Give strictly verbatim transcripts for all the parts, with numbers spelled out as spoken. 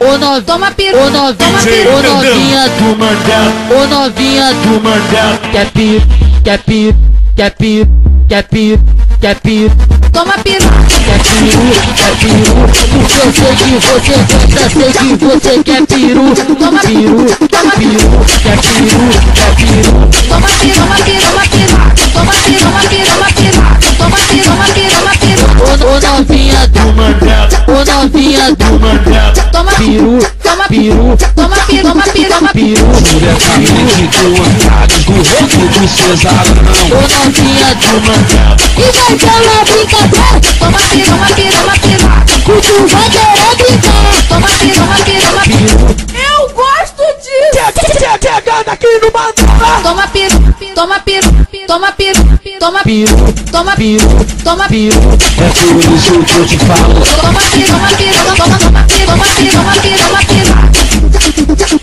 Ô novinha, toma piru, ô novinha, ô novinha do Mandela, ô novinha do Mandela, quer piru, quer piru, quer piru, quer piru, quer piru, toma piru, quer piru, quer piru, porque eu sei que você gosta, sei que você quer piru, toma piru, toma piru, quer piru, quer piru, toma piru, toma piru, toma piru, toma piru, toma piru, toma piru, toma piru, toma piru, toma piru, ô novinha do Mandela, ô novinha do Mandela, toma piru, toma piru, toma piru, toma piru, toma piru, diretamente do Antares, do rosto do Cesarão. ô novinha do Mandela, e vai pela brincadeira, toma piru, toma piru, toma piru, tu vai querer brincar, toma piru, toma piru, toma piru, eu gosto disso, Chegando aqui no Mandela. toma piru, toma piru, toma piru, toma piru, toma piru, toma piru, É por isso que eu te falo. toma piru, toma piru, toma, toma piru, toma piru, toma piru, toma piru.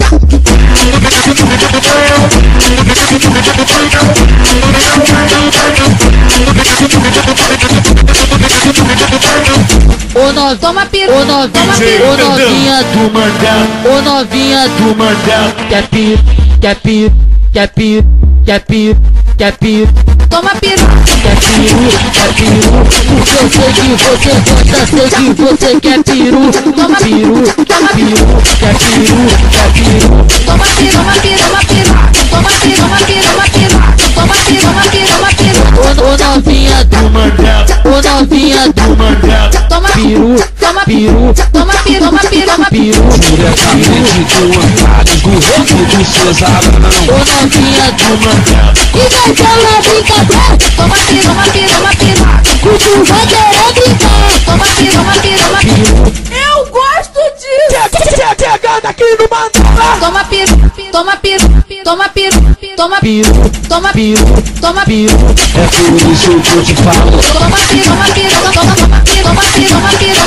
Ô novinha, toma piru, ô novinha, ô novinha do Mandela, ô novinha do Mandela, quer piru, quer piru, quer piru, quer piru, quer piru, toma piru, quer piru, quer piru, porque eu sei que você gosta, sei que você quer piru, toma piru, toma piru, quer piru, quer piru, toma piru, toma piru, toma piru, toma piru, toma piru, toma piru, toma piru, toma piru, toma piru, ô novinha do Mandela, ô novinha do Mandela, toma piru, toma piru, toma piru, toma piru, toma piru, Diretamente do Antares, do rosto do Cesarão. ô novinha do Mandela, e vai pela brincadeira, toma piru, toma piru, toma piru, tu vai querer brincar, toma piru, toma piru, toma piru, eu gosto disso, Chegando aqui no Mandela. toma piru, toma piru, toma piru, toma piru, toma piru, toma piru, É por isso que eu te falo. toma piru, toma piru, toma, toma piru, toma piru, toma piru,